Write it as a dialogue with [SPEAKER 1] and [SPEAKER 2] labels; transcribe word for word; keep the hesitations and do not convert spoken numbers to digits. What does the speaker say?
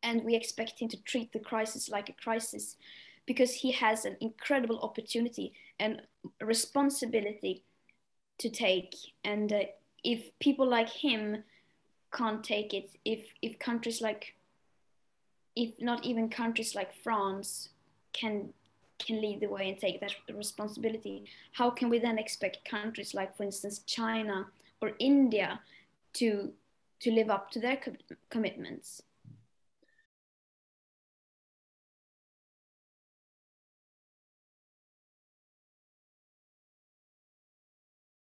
[SPEAKER 1] and we expect him to treat the crisis like a crisis, because he has an incredible opportunity and responsibility to take. And uh, if people like him can't take it, if if countries like, if not even countries like France can can lead the way and take that responsibility, how can we then expect countries like, for instance, China or India to to live up to their co- commitments?